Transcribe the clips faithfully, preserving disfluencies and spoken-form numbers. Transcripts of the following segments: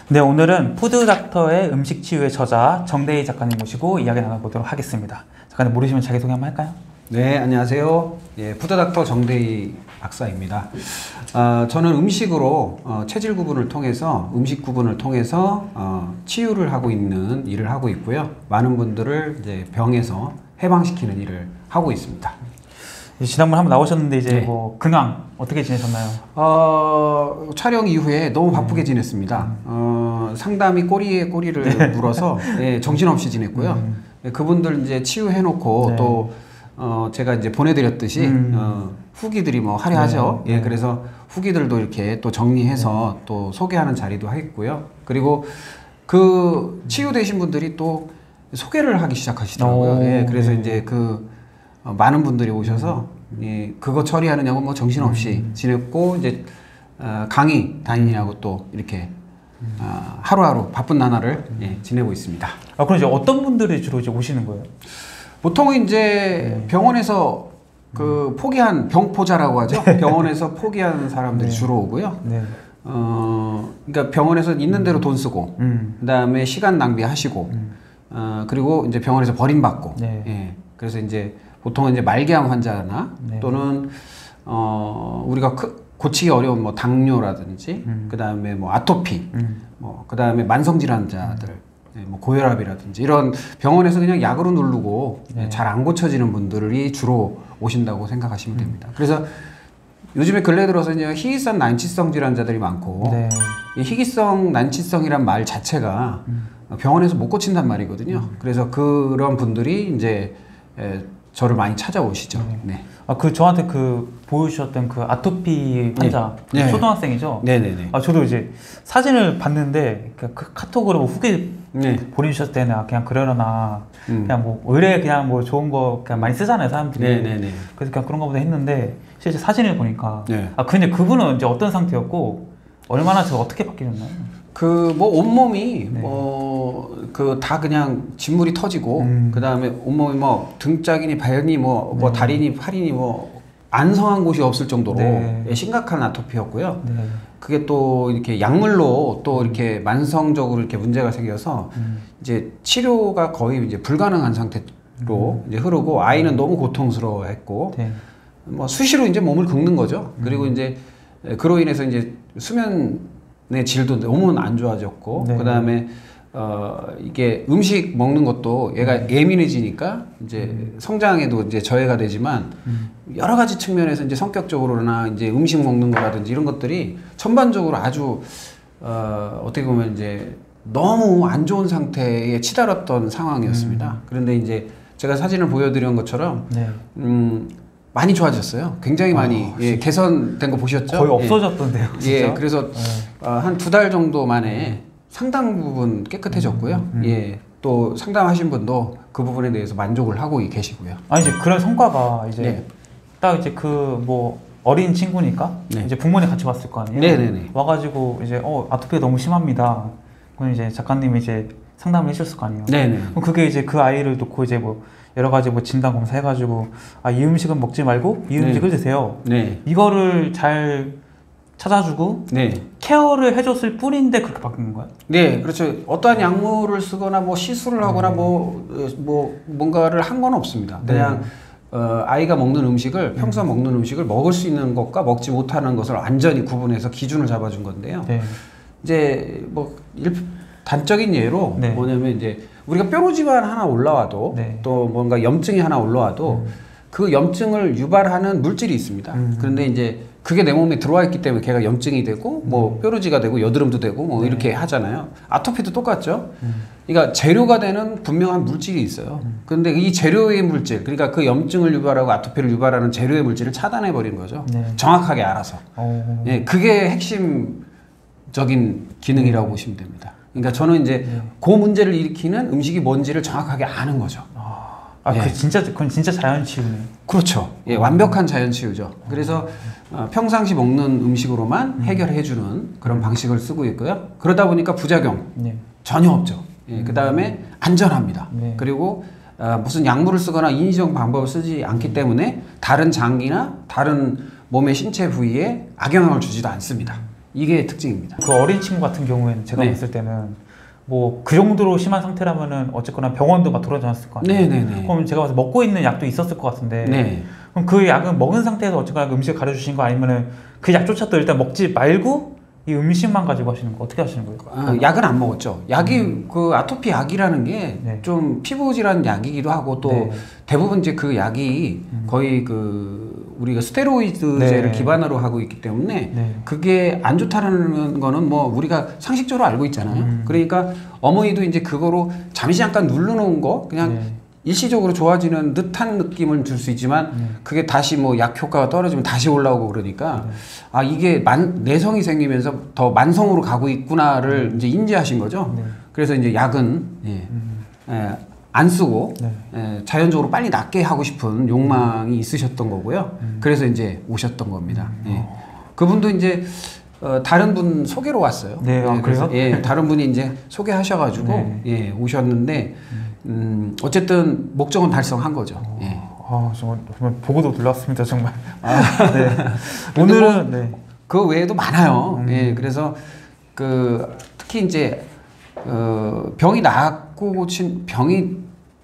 네, 오늘은 푸드닥터의 음식 치유의 저자 정대희 작가님 모시고 이야기 나눠보도록 하겠습니다. 작가님 모르시면 자기소개 한번 할까요? 네, 안녕하세요. 예, 푸드닥터 정대희 박사입니다. 어, 저는 음식으로 어, 체질 구분을 통해서 음식 구분을 통해서 어, 치유를 하고 있는 일을 하고 있고요. 많은 분들을 이제 병에서 해방시키는 일을 하고 있습니다. 지난번 한번 나오셨는데 이제 네. 뭐 근황 어떻게 지내셨나요? 어, 촬영 이후에 너무 바쁘게 음. 지냈습니다. 음. 어, 상담이 꼬리에 꼬리를 네. 물어서 예, 정신없이 지냈고요. 음. 예, 그분들 이제 치유해놓고 네. 또 어, 제가 이제 보내드렸듯이 음. 어, 후기들이 뭐 화려하죠. 네. 예, 네. 그래서 후기들도 이렇게 또 정리해서 네. 또 소개하는 자리도 했고요. 그리고 그 치유되신 분들이 또 소개를 하기 시작하시더라고요. 오, 예, 그래서 네. 이제 그 어, 많은 분들이 오셔서 예, 그거 처리하느냐고 뭐 정신없이 음. 지냈고 이제 어, 강의 다니냐고 또 이렇게 어, 하루하루 바쁜 나날을 예, 지내고 있습니다. 아, 그럼 이제 어떤 분들이 주로 이제 오시는 거예요? 보통은 이제 네. 병원에서 그 포기한 병포자라고 하죠. 병원에서 포기한 사람들이 네. 주로 오고요. 네. 어, 그러니까 병원에서 있는 대로 돈 쓰고, 음. 그다음에 시간 낭비하시고, 음. 어, 그리고 이제 병원에서 버림받고, 네. 예. 그래서 이제 보통은 이제 말기암 환자나 네. 또는 어, 우리가 크, 고치기 어려운 뭐 당뇨라든지, 음. 그다음에 뭐 아토피, 음. 뭐 그다음에 만성 질환자들. 네, 뭐 고혈압이라든지 이런 병원에서 그냥 약으로 누르고 네. 잘 안 고쳐지는 분들이 주로 오신다고 생각하시면 음. 됩니다. 그래서 요즘에 근래 들어서 이제 희귀성 난치성 질환자들이 많고 네. 이 희귀성 난치성이란 말 자체가 음. 병원에서 못 고친단 말이거든요. 그래서 그런 분들이 이제 에, 저를 많이 찾아오시죠. 네. 네. 아, 그 저한테 그 보여주셨던 그 아토피 환자 그 네. 초등학생이죠? 네네네. 아, 저도 이제 사진을 봤는데 그, 그 카톡으로 뭐 후기 네. 보내주셨을 때는 아, 그냥 그러려나 음. 그냥 뭐 의뢰 그냥 뭐 좋은 거 그냥 많이 쓰잖아요 사람들이. 네네네. 그래서 그냥 그런 거보다 했는데 실제 사진을 보니까 네. 아 근데 그분은 이제 어떤 상태였고 얼마나 저 어떻게 바뀌셨나요? 그 뭐 온몸이 네. 뭐 그 다 그냥 진물이 터지고 음. 그 다음에 온몸이 뭐 등짝이니 발이니 뭐, 뭐 네. 다리니 팔이니 뭐 안성한 곳이 없을 정도로 네. 예, 심각한 아토피였고요. 네. 그게 또 이렇게 약물로 또 이렇게 만성적으로 이렇게 문제가 생겨서 음. 이제 치료가 거의 이제 불가능한 상태로 이제 흐르고 아이는 너무 고통스러워했고 네. 뭐 수시로 이제 몸을 긁는 거죠. 음. 그리고 이제 그로 인해서 이제 수면의 질도 너무 안 좋아졌고 네. 그 다음에 어 이게 음식 먹는 것도 얘가 예민해지니까 이제 음. 성장에도 이제 저해가 되지만 음. 여러 가지 측면에서 이제 성격적으로나 이제 음식 먹는 거라든지 이런 것들이 전반적으로 아주 어 어떻게 보면 이제 너무 안 좋은 상태에 치달았던 상황이었습니다. 음. 그런데 이제 제가 사진을 보여드린 것처럼 네. 음 많이 좋아졌어요. 굉장히 많이 아, 예, 개선된 거 보셨죠? 거의 없어졌던데요, 예, 진짜. 예, 그래서 네. 어, 한 두 달 정도 만에 상당 부분 깨끗해졌고요. 음, 음. 예, 또 상담하신 분도 그 부분에 대해서 만족을 하고 계시고요. 아니 이제 그런 성과가 이제 네. 딱 이제 그 뭐 어린 친구니까 네. 이제 부모님 같이 왔을 거 아니에요. 네네네. 와가지고 이제 어 아토피가 너무 심합니다. 그럼 이제 작가님이 이제 상담을 해주셨을 거 아니에요. 네네. 그럼 그게 이제 그 아이를 놓고 이제 뭐 여러 가지 뭐 진단 검사 해가지고 아 이 음식은 먹지 말고 이 네. 음식을 드세요. 네. 이거를 잘 찾아주고 네. 케어를 해줬을 뿐인데 그렇게 바뀌는 거야? 네, 그렇죠. 어떠한 약물을 쓰거나 뭐 시술을 하거나 뭐, 어, 뭐 뭔가를 한 건 없습니다. 그냥 어, 아이가 먹는 음식을 평소 먹는 음식을 먹을 수 있는 것과 먹지 못하는 것을 완전히 구분해서 기준을 잡아준 건데요. 네. 이제 뭐 일, 단적인 예로 네. 뭐냐면 이제 우리가 뾰루지만 하나 올라와도 네. 또 뭔가 염증이 하나 올라와도 음. 그 염증을 유발하는 물질이 있습니다. 음. 그런데 이제 그게 내 몸에 들어와 있기 때문에 걔가 염증이 되고 뭐 뾰루지가 되고 여드름도 되고 뭐 네. 이렇게 하잖아요. 아토피도 똑같죠. 음. 그러니까 재료가 되는 분명한 물질이 있어요. 음. 그런데 이 재료의 물질, 그러니까 그 염증을 유발하고 아토피를 유발하는 재료의 물질을 차단해 버린 거죠. 네. 정확하게 알아서. 어. 예, 그게 핵심적인 기능이라고 보시면 됩니다. 그러니까 저는 이제 네. 그 문제를 일으키는 음식이 뭔지를 정확하게 아는 거죠. 아, 예. 그 진짜 그건 진짜 자연치유네. 그렇죠. 예, 완벽한 자연치유죠. 그래서 어, 평상시 먹는 음식으로만 해결해주는 그런 방식을 쓰고 있고요. 그러다 보니까 부작용 네. 전혀 없죠. 예, 그 다음에 안전합니다. 네. 그리고 어, 무슨 약물을 쓰거나 인위적 방법을 쓰지 않기 때문에 다른 장기나 다른 몸의 신체 부위에 악영향을 주지도 않습니다. 이게 특징입니다. 그 어린 친구 같은 경우에는 제가 네. 봤을 때는 뭐 그 정도로 심한 상태라면은 어쨌거나 병원도 막 돌아다녔을 거 아니에요. 네네네. 그럼 제가 봐서 먹고 있는 약도 있었을 것 같은데. 네. 그럼 그 약은 먹은 상태에서 어쨌거나 음식을 가려주신 거 아니면은 그 약조차도 일단 먹지 말고 이 음식만 가지고 하시는 거 어떻게 하시는 거예요? 아, 약은 안 먹었죠. 약이 음. 그 아토피 약이라는 게 좀 네. 피부 질환 약이기도 하고 또 네. 대부분 이제 그 약이 음. 거의 그 우리가 스테로이드제를 네. 기반으로 하고 있기 때문에 네. 그게 안 좋다라는 거는 뭐 우리가 상식적으로 알고 있잖아요. 음. 그러니까 어머니도 이제 그거로 잠시 잠깐 누르는 거 그냥 네. 일시적으로 좋아지는 듯한 느낌을 줄 수 있지만 음. 그게 다시 뭐 약 효과가 떨어지면 다시 올라오고 그러니까 네. 아 이게 만, 내성이 생기면서 더 만성으로 가고 있구나를 음. 이제 인지하신 거죠. 네. 그래서 이제 약은 예, 음. 예, 안 쓰고 네. 예, 자연적으로 빨리 낫게 하고 싶은 욕망이 있으셨던 거고요. 음. 그래서 이제 오셨던 겁니다. 음. 예. 그분도 이제 어, 다른 분 소개로 왔어요. 네, 아, 예, 그래서 예, 다른 분이 이제 소개하셔가지고 네. 예, 오셨는데. 음. 음, 어쨌든 목적은 달성한 거죠. 어, 예. 아, 정말, 정말 보고도 놀랐습니다, 정말. 아, 네. 오늘은 뭐, 네. 그 외에도 많아요. 음. 예, 그래서 그 특히 이제 어, 병이 낫고 고친 병이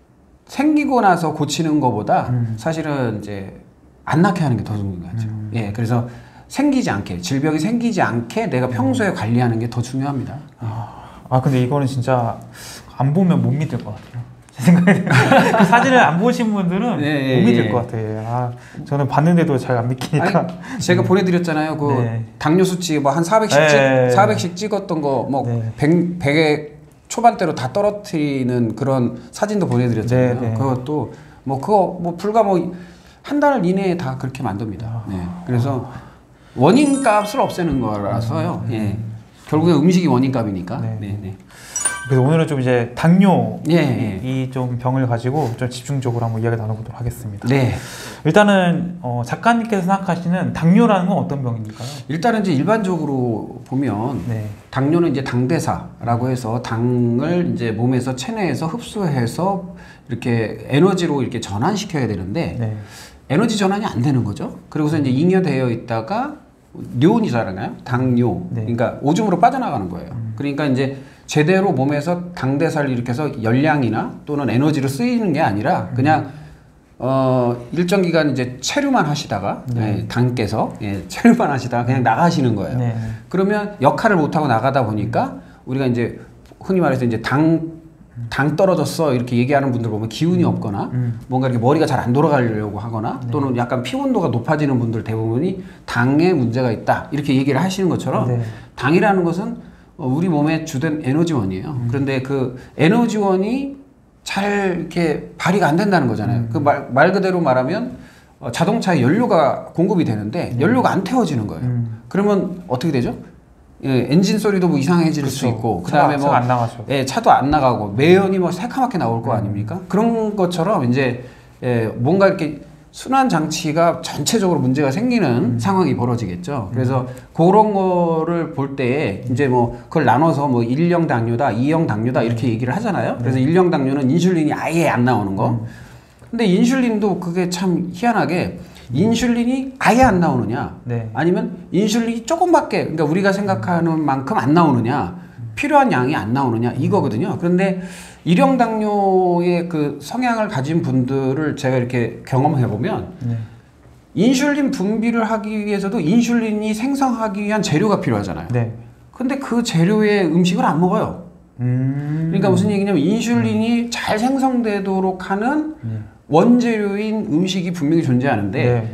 생기고 나서 고치는 것보다 음. 사실은 이제 안 낫게 하는 게 더 중요하죠. 음. 예, 그래서 생기지 않게 질병이 생기지 않게 내가 평소에 음. 관리하는 게 더 중요합니다. 아, 아, 근데 이거는 진짜 안 보면 못 믿을 것 같아요. 제 생각에 그 사진을 안 보신 분들은 네, 못 믿을 예. 것 같아요. 아, 저는 봤는데도 잘 안 믿기니까. 아니, 제가 음. 보내드렸잖아요. 그 네. 당뇨 수치 뭐 한 사백씩, 네. 찍, 사백씩 찍었던 거 뭐 네. 백, 백에 초반대로 다 떨어뜨리는 그런 사진도 보내드렸잖아요. 네, 네. 그것도 뭐 그거 뭐 불과 뭐 한 달 이내에 다 그렇게 만듭니다. 네. 그래서 원인 값을 없애는 거라서요. 음. 예. 결국에 음식이 원인값이니까. 네. 네, 네. 그래서 오늘은 좀 이제 당뇨 예, 예. 이 좀 병을 가지고 좀 집중적으로 한번 이야기 나눠보도록 하겠습니다. 네. 일단은 어, 작가님께서 생각하시는 당뇨라는 건 어떤 병입니까요? 일단은 이제 일반적으로 보면 네. 당뇨는 이제 당대사라고 해서 당을 이제 몸에서 체내에서 흡수해서 이렇게 에너지로 이렇게 전환시켜야 되는데 네. 에너지 전환이 안 되는 거죠. 그리고서 이제 잉여되어 있다가 뇨이잖아요. 당뇨. 네. 그러니까 오줌으로 빠져나가는 거예요. 음. 그러니까 이제 제대로 몸에서 당대사를 일으켜서 열량이나 또는 에너지로 쓰이는 게 아니라 그냥 어 일정 기간 이제 체류만 하시다가 네. 예, 당께서 예, 체류만 하시다가 그냥 나가시는 거예요. 네. 그러면 역할을 못 하고 나가다 보니까 우리가 이제 흔히 말해서 이제 당 당 떨어졌어 이렇게 얘기하는 분들 보면 기운이 없거나 음. 뭔가 이렇게 머리가 잘 안 돌아가려고 하거나 네. 또는 약간 피곤도가 높아지는 분들 대부분이 당에 문제가 있다 이렇게 얘기를 하시는 것처럼 네. 당이라는 것은 우리 몸의 주된 에너지원이에요. 음. 그런데 그 에너지원이 잘 이렇게 발휘가 안 된다는 거잖아요. 음. 그 말 말 그대로 말하면 어, 자동차에 연료가 공급이 되는데 음. 연료가 안 태워지는 거예요. 음. 그러면 어떻게 되죠? 예, 엔진 소리도 뭐 이상해질 그쵸. 수 있고, 그 다음에 뭐, 안 나가죠. 예, 차도 안 나가고, 매연이 뭐 새카맣게 나올 거 아닙니까? 그런 것처럼 이제, 예, 뭔가 이렇게 순환 장치가 전체적으로 문제가 생기는 음. 상황이 벌어지겠죠. 그래서 음. 그런 거를 볼 때, 이제 뭐, 그걸 나눠서 뭐, 일형 당뇨다, 이형 당뇨다, 이렇게 얘기를 하잖아요. 그래서 음. 일형 당뇨는 인슐린이 아예 안 나오는 거. 음. 근데 인슐린도 그게 참 희한하게, 인슐린이 아예 안 나오느냐 네. 아니면 인슐린이 조금밖에 그러니까 우리가 생각하는 만큼 안 나오느냐 필요한 양이 안 나오느냐 이거거든요. 그런데 일형 당뇨의 그 성향을 가진 분들을 제가 이렇게 경험해 보면 네. 인슐린 분비를 하기 위해서도 인슐린이 생성하기 위한 재료가 필요하잖아요. 네. 근데 그 재료의 음식을 안 먹어요. 음... 그러니까 무슨 얘기냐면 인슐린이 음. 잘 생성되도록 하는 음. 원재료인 음식이 분명히 존재하는데 네.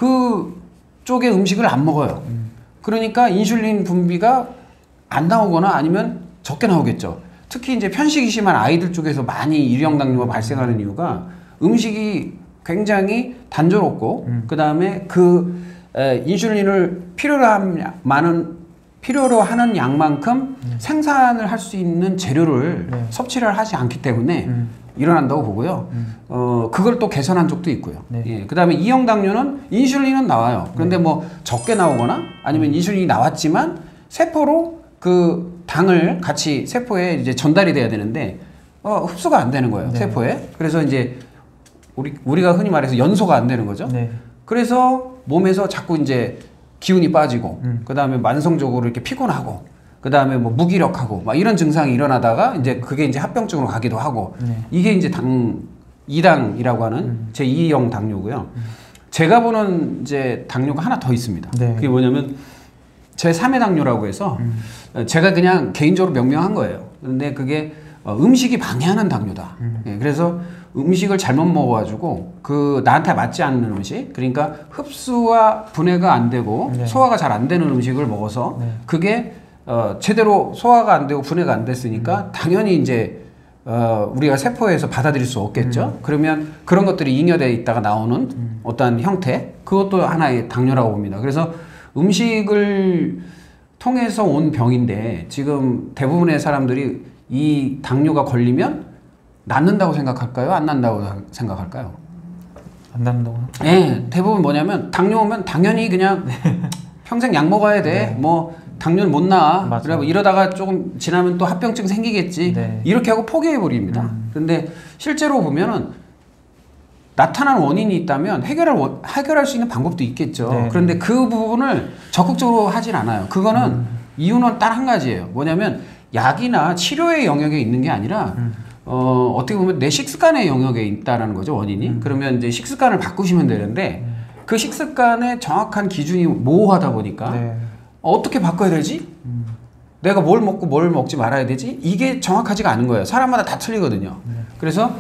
그 쪽의 음식을 안 먹어요. 음. 그러니까 인슐린 분비가 안 나오거나 아니면 적게 나오겠죠. 특히 이제 편식이 심한 아이들 쪽에서 많이 일형 당뇨가 발생하는 이유가 음식이 굉장히 단조롭고 음. 그 다음에 그 에, 인슐린을 필요로 한 많은 필요로 하는 양만큼 음. 생산을 할 수 있는 재료를 네. 섭취를 하지 않기 때문에 음. 일어난다고 보고요. 음. 어, 그걸 또 개선한 적도 있고요. 네. 예. 그 다음에 이형 당뇨는 인슐린은 나와요. 그런데 네. 뭐 적게 나오거나 아니면 인슐린이 나왔지만 세포로 그 당을 같이 세포에 이제 전달이 돼야 되는데 어, 흡수가 안 되는 거예요. 네. 세포에. 그래서 이제 우리, 우리가 흔히 말해서 연소가 안 되는 거죠. 네. 그래서 몸에서 자꾸 이제 기운이 빠지고 음. 그 다음에 만성적으로 이렇게 피곤하고 그 다음에 뭐 무기력하고 막 이런 증상이 일어나다가 이제 그게 이제 합병증으로 가기도 하고 네. 이게 이제 당 이 당이라고 하는 음. 제이형 당뇨고요. 음. 제가 보는 이제 당뇨가 하나 더 있습니다. 네. 그게 뭐냐면 제삼 의 당뇨라고 해서 음. 제가 그냥 개인적으로 명명한 거예요. 근데 그게 음식이 방해하는 당뇨다. 음. 예, 그래서 음식을 잘못 먹어가지고 그 나한테 맞지 않는 음식, 그러니까 흡수와 분해가 안 되고 네. 소화가 잘 안 되는 음식을 먹어서 네. 그게 어, 제대로 소화가 안 되고 분해가 안 됐으니까 음. 당연히 이제 어, 우리가 세포에서 받아들일 수 없겠죠. 음. 그러면 그런 것들이 잉여되어 있다가 나오는 음. 어떤 형태, 그것도 하나의 당뇨라고 봅니다. 그래서 음식을 통해서 온 병인데 지금 대부분의 사람들이 이 당뇨가 걸리면 낫는다고 생각할까요? 안 난다고 생각할까요? 안 낫는다고? 네, 대부분 뭐냐면 당뇨 오면 당연히 그냥 평생 약 먹어야 돼. 네. 뭐 당뇨는 못 나. 그래 이러다가 조금 지나면 또 합병증 생기겠지. 네. 이렇게 하고 포기해 버립니다. 음. 그런데 실제로 보면은 나타나는 원인이 있다면 해결할 원, 해결할 수 있는 방법도 있겠죠. 네. 그런데 그 부분을 적극적으로 하진 않아요. 그거는 음. 이유는 딱 한 가지예요. 뭐냐면 약이나 치료의 영역에 있는 게 아니라 음. 어, 어떻게 보면 내 식습관의 영역에 있다라는 거죠, 원인이. 음. 그러면 이제 식습관을 바꾸시면 되는데 음. 그 식습관의 정확한 기준이 모호하다 보니까 네. 어떻게 바꿔야 되지? 음. 내가 뭘 먹고 뭘 먹지 말아야 되지? 이게 정확하지가 않은 거예요. 사람마다 다 틀리거든요. 음. 그래서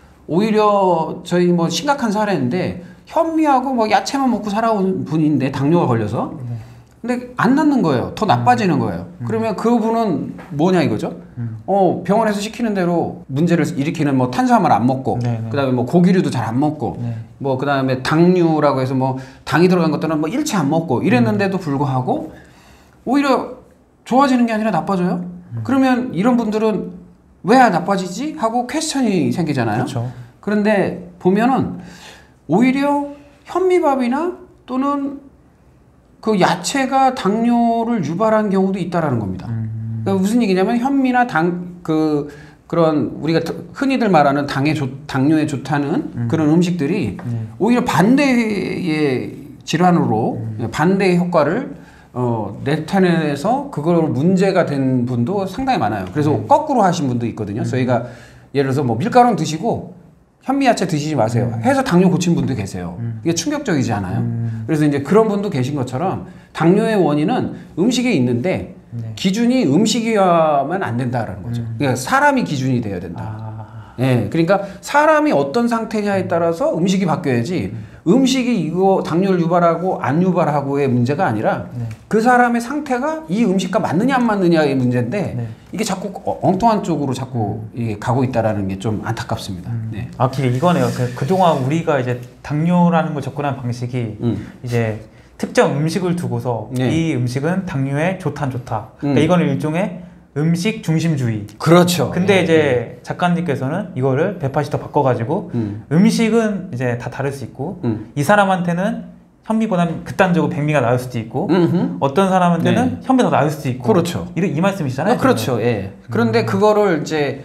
오히려 저희 뭐 심각한 사례인데 현미하고 뭐 야채만 먹고 살아온 분인데 당뇨가 걸려서 음. 근데 안 낫는 거예요. 더 나빠지는 거예요. 음. 그러면 그 분은 뭐냐 이거죠? 음. 어, 병원에서 시키는 대로 문제를 일으키는 뭐 탄수화물 안 먹고, 그 다음에 뭐 고기류도 잘 안 먹고, 네. 뭐 그 다음에 당류라고 해서 뭐 당이 들어간 것들은 뭐 일체 안 먹고 이랬는데도 불구하고 오히려 좋아지는 게 아니라 나빠져요? 음. 그러면 이런 분들은 왜 나빠지지? 하고 퀘스천이 생기잖아요. 그렇죠. 그런데 보면은 오히려 현미밥이나 또는 그 야채가 당뇨를 유발한 경우도 있다라는 겁니다. 음. 그러니까 무슨 얘기냐면 현미나 당, 그, 그런 우리가 흔히들 말하는 당에 좋, 당뇨에 좋다는 음. 그런 음식들이 음. 오히려 반대의 질환으로 음. 반대의 효과를 어, 나타내서 그걸 문제가 된 분도 상당히 많아요. 그래서 음. 거꾸로 하신 분도 있거든요. 음. 저희가 예를 들어서 뭐 밀가루 드시고 현미야채 드시지 마세요. 음. 해서 당뇨 고친 분도 계세요. 음. 이게 충격적이지 않아요? 음. 그래서 이제 그런 분도 계신 것처럼 당뇨의 원인은 음식에 있는데 네. 기준이 음식이어야만 안 된다라는 거죠. 음. 그러니까 사람이 기준이 돼야 된다. 아. 예, 그러니까 사람이 어떤 상태냐에 따라서 음식이 바뀌어야지 음. 음식이 이거 당뇨를 유발하고 안 유발하고의 문제가 아니라 네. 그 사람의 상태가 이 음식과 맞느냐 안 맞느냐의 문제인데 네. 이게 자꾸 엉뚱한 쪽으로 자꾸 이게 가고 있다라는 게 좀 안타깝습니다. 음. 네. 아, 이거네요. 그동안 우리가 이제 당뇨라는 걸 접근한 방식이 음. 이제 특정 음식을 두고서 네. 이 음식은 당뇨에 좋다 안 좋다. 그러니까 음. 이거는 일종의 음식 중심주의. 그렇죠. 근데 예, 이제 예. 작가님께서는 이거를 백팔십 도 바꿔가지고 음. 음식은 이제 다 다를 수 있고 음. 이 사람한테는 현미보다는 극단적으로 백미가 나을 수도 있고 음흠. 어떤 사람한테는 네. 현미가 더 나을 수도 있고. 그렇죠. 이, 이 말씀이시잖아요. 아, 그렇죠. 예. 그런데 음. 그거를 이제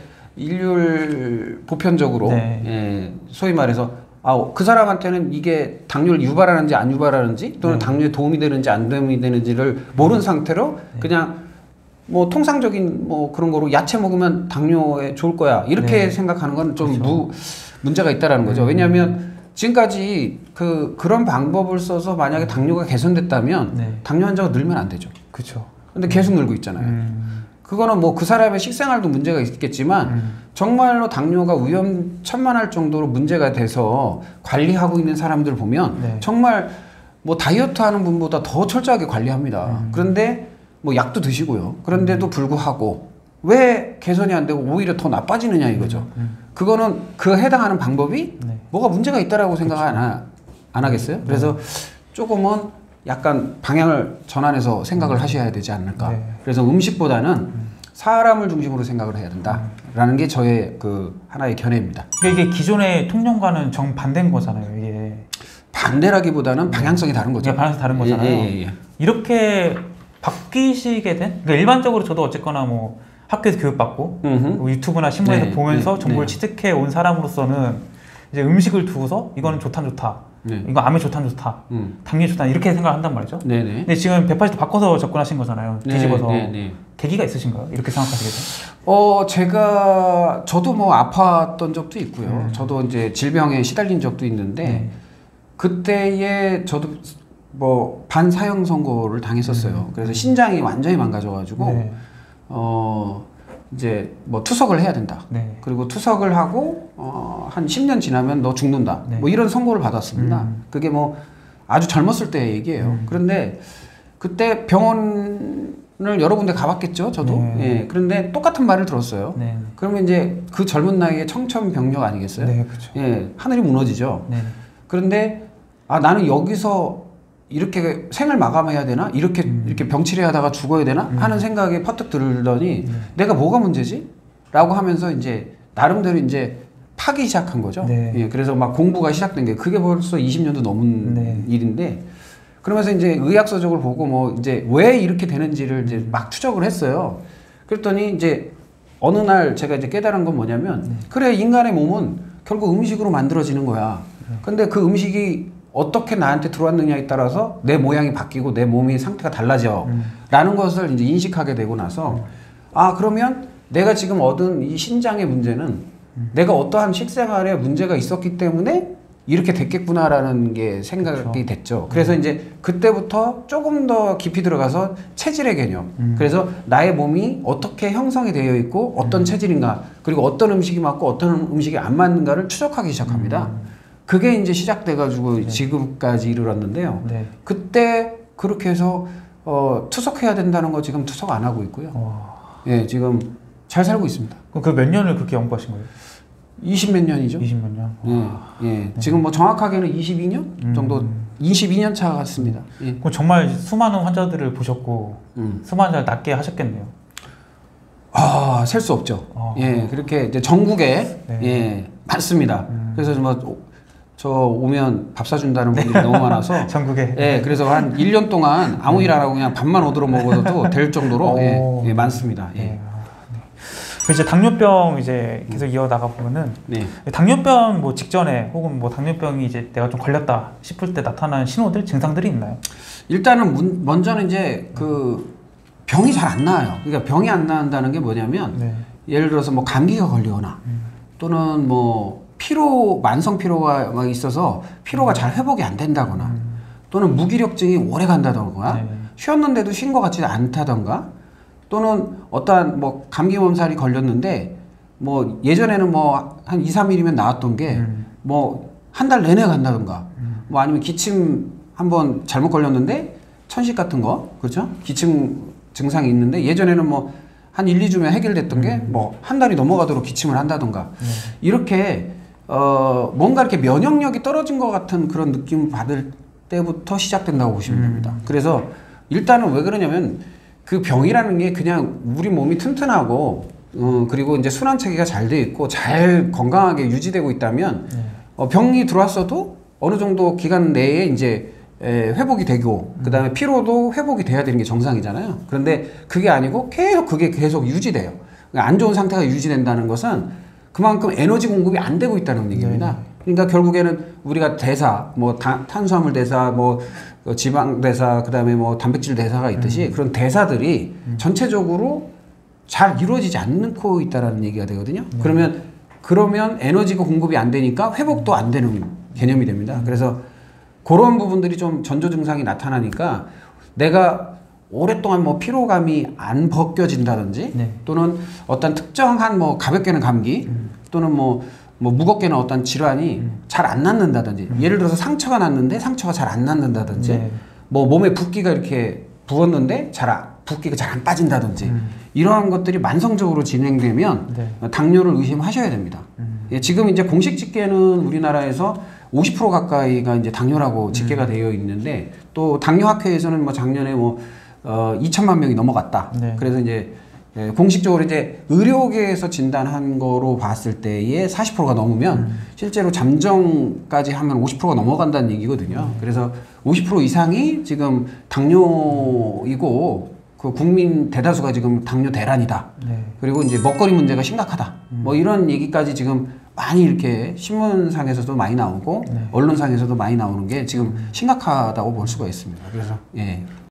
인류를 보편적으로 네. 예, 소위 말해서 아, 그 사람한테는 이게 당뇨를 유발하는지 안 유발하는지 또는 네. 당뇨에 도움이 되는지 안 도움이 되는지를 모르는 음. 상태로 네. 그냥 뭐 통상적인 뭐 그런 거로 야채 먹으면 당뇨에 좋을 거야 이렇게 네. 생각하는 건 좀 그렇죠. 문제가 있다라는 거죠. 음. 왜냐하면 지금까지 그 그런 방법을 써서 만약에 당뇨가 개선됐다면 네. 당뇨 환자가 늘면 안 되죠. 그렇죠. 근데 계속 늘고 있잖아요. 음. 그거는 뭐 그 사람의 식생활도 문제가 있겠지만 음. 정말로 당뇨가 위험천만할 정도로 문제가 돼서 관리하고 있는 사람들 보면 네. 정말 뭐 다이어트 하는 분보다 더 철저하게 관리합니다. 음. 그런데 뭐 약도 드시고요. 그런데도 불구하고 왜 개선이 안 되고 오히려 더 나빠지느냐 이거죠. 음. 그거는 그 해당하는 방법이 네. 뭐가 문제가 있다라고 생각 안, 하, 안 하겠어요? 네. 그래서 조금은 약간 방향을 전환해서 생각을 음. 하셔야 되지 않을까. 네. 그래서 음식보다는 음. 사람을 중심으로 생각을 해야 된다라는 게 저의 그 하나의 견해입니다. 이게 기존의 통념과는 정반대인 거잖아요. 이게 반대라기보다는 방향성이 다른 거죠. 네, 방향성이 다른 거잖아요. 예, 예, 예. 이렇게 바뀌시게 된? 그러니까 일반적으로 저도 어쨌거나 뭐 학교에서 교육받고 뭐 유튜브나 신문에서 네, 보면서 네, 정보를 네. 취득해 온 사람으로서는 이제 음식을 두고서 이거는 좋다 좋다 네. 이거 암에 좋다 안 좋다, 음. 당뇨에 좋다 이렇게 생각을 한단 말이죠. 네네. 근데 지금 백팔십 도 바꿔서 접근하신 거잖아요. 네, 뒤집어서. 네네. 계기가 있으신가요? 이렇게 생각하시게 된? 어, 제가 저도 뭐 아팠던 적도 있고요. 음. 저도 이제 질병에 시달린 적도 있는데 네. 그때에 저도 뭐 반사형 선고를 당했었어요. 음. 그래서 신장이 완전히 망가져가지고 네. 어. 이제 뭐 투석을 해야 된다. 네. 그리고 투석을 하고 어, 한 십 년 지나면 너 죽는다. 네. 뭐 이런 선고를 받았습니다. 음. 그게 뭐 아주 젊었을 때의 얘기예요. 음. 그런데 그때 병원을 여러 군데 가봤겠죠. 저도. 네. 예. 그런데 똑같은 말을 들었어요. 네. 그러면 이제 그 젊은 나이에 청천벽력 아니겠어요? 네, 그렇죠. 예, 하늘이 무너지죠. 네. 그런데 아 나는 여기서 이렇게 생을 마감해야 되나? 이렇게 음. 이렇게 병치레 하다가 죽어야 되나? 음. 하는 생각이 퍼뜩 들더니 음. 내가 뭐가 문제지? 라고 하면서 이제 나름대로 이제 파기 시작한 거죠. 네. 예, 그래서 막 공부가 시작된 게 그게 벌써 이십 년도 넘은 네. 일인데 그러면서 이제 의학서적을 보고 뭐 이제 왜 이렇게 되는지를 이제 막 추적을 했어요. 그랬더니 이제 어느 날 제가 이제 깨달은 건 뭐냐면 네. 그래 인간의 몸은 결국 음식으로 만들어지는 거야. 근데 그 음식이 어떻게 나한테 들어왔느냐에 따라서 내 모양이 바뀌고 내 몸의 상태가 달라져 음. 라는 것을 이제 인식하게 되고 나서 음. 아 그러면 내가 지금 얻은 이 신장의 문제는 음. 내가 어떠한 식생활에 문제가 있었기 때문에 이렇게 됐겠구나 라는 게 생각이 그렇죠. 됐죠. 그래서 음. 이제 그때부터 조금 더 깊이 들어가서 체질의 개념 음. 그래서 나의 몸이 어떻게 형성이 되어 있고 어떤 음. 체질인가 그리고 어떤 음식이 맞고 어떤 음식이 안 맞는가를 추적하기 시작합니다. 음. 그게 이제 시작돼가지고 네. 지금까지 이르렀는데요. 네. 그때 그렇게 해서 어, 투석해야 된다는 거 지금 투석 안 하고 있고요. 와. 예, 지금 잘 살고 있습니다. 그럼 그 몇 년을 그렇게 연구하신 거예요? 이십 몇 년이죠. 이십 몇 년. 예, 예. 네. 지금 뭐 정확하게는 이십이 년 음. 정도, 이십이 년 차 같습니다. 예. 그럼 정말 수많은 환자들을 보셨고 음. 수많은 환자를 낫게 하셨겠네요. 아, 셀 수 없죠. 아. 예, 그렇게 이제 전국에 네. 예, 많습니다. 음. 그래서 뭐 저 오면 밥 사준다는 분들이 너무 많아서 전국에 예 그래서 한 일 년 동안 아무 일 안 하고 그냥 밥만 얻으러 먹어도 될 정도로 예, 예, 많습니다. 예. 네. 그 이제 당뇨병 이제 계속 이어 나가 보면은 네. 당뇨병 뭐 직전에 혹은 뭐 당뇨병이 이제 내가 좀 걸렸다 싶을 때 나타나는 신호들 증상들이 있나요? 일단은 문, 먼저는 이제 그 병이 잘 안 나아요. 그러니까 병이 안 나온다는 게 뭐냐면 네. 예를 들어서 뭐 감기가 걸리거나 음. 또는 뭐 피로, 만성 피로가 막 있어서 피로가 잘 회복이 안 된다거나 음. 또는 무기력증이 오래 간다던가 네. 쉬었는데도 쉰 것 같지 않다던가 또는 어떠한 뭐 감기 몸살이 걸렸는데 뭐 예전에는 뭐 한 이, 삼 일이면 나았던 게 뭐 한 달 내내 간다던가 음. 뭐 아니면 기침 한번 잘못 걸렸는데 천식 같은 거 그렇죠? 기침 증상이 있는데 예전에는 뭐 한 일, 이 주면 해결됐던 음. 게 뭐 한 달이 넘어가도록 기침을 한다던가 음. 이렇게 어, 뭔가 이렇게 면역력이 떨어진 것 같은 그런 느낌 받을 때부터 시작된다고 보시면 음. 됩니다. 그래서 일단은 왜 그러냐면 그 병이라는 게 그냥 우리 몸이 튼튼하고 어, 그리고 이제 순환 체계가 잘 돼 있고 잘 건강하게 유지되고 있다면 네. 어, 병이 들어왔어도 어느 정도 기간 내에 이제 에, 회복이 되고 음. 그 다음에 피로도 회복이 돼야 되는 게 정상이잖아요. 그런데 그게 아니고 계속 그게 계속 유지돼요. 그러니까 안 좋은 상태가 유지된다는 것은 그만큼 에너지 공급이 안 되고 있다는 얘기입니다. 네. 그러니까 결국에는 우리가 대사, 뭐 다, 탄수화물 대사, 뭐 지방 대사, 그다음에 뭐 단백질 대사가 있듯이 음. 그런 대사들이 음. 전체적으로 잘 이루어지지 않고 있다라는 얘기가 되거든요. 네. 그러면 그러면 에너지가 공급이 안 되니까 회복도 안 되는 개념이 됩니다. 음. 그래서 그런 부분들이 좀 전조 증상이 나타나니까 내가 오랫동안 뭐 피로감이 안 벗겨진다든지 네. 또는 어떤 특정한 뭐 가볍게는 감기 음. 또는 뭐, 뭐 무겁게는 어떤 질환이 음. 잘 안 낫는다든지 음. 예를 들어서 상처가 났는데 상처가 잘 안 낫는다든지 네. 뭐 몸에 붓기가 이렇게 부었는데 잘 아, 붓기가 잘 안 빠진다든지 음. 이러한 것들이 만성적으로 진행되면 네. 당뇨를 의심하셔야 됩니다. 음. 예, 지금 이제 공식 집계는 우리나라에서 오십 퍼센트 가까이가 이제 당뇨라고 집계가 음. 되어 있는데 또 당뇨학회에서는 뭐 작년에 뭐 어, 이천만 명이 넘어갔다. 네. 그래서 이제 예, 공식적으로 이제 의료계에서 진단한 거로 봤을 때에 사십 퍼센트가 넘으면 음. 실제로 잠정까지 하면 오십 퍼센트가 넘어간다는 얘기거든요. 음. 그래서 오십 퍼센트 이상이 지금 당뇨이고 그 국민 대다수가 지금 당뇨 대란이다. 네. 그리고 이제 먹거리 문제가 심각하다. 음. 뭐 이런 얘기까지 지금 많이 이렇게 신문상에서도 많이 나오고 네. 언론상에서도 많이 나오는 게 지금 심각하다고 볼 수가 있습니다. 그래서 예.